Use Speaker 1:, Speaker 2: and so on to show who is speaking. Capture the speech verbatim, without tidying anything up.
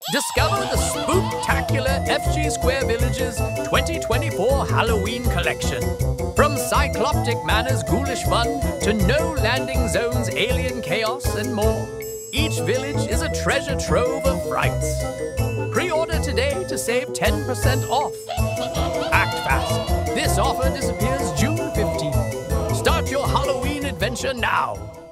Speaker 1: Discover the spooktacular F G Square Village's twenty twenty-four Halloween collection. From Cycloptic Manor's ghoulish fun to No Landing Zone's alien chaos and more, each village is a treasure trove of frights. Pre-order today to save ten percent off. Act fast. This offer disappears June fifteenth. Start your Halloween adventure now.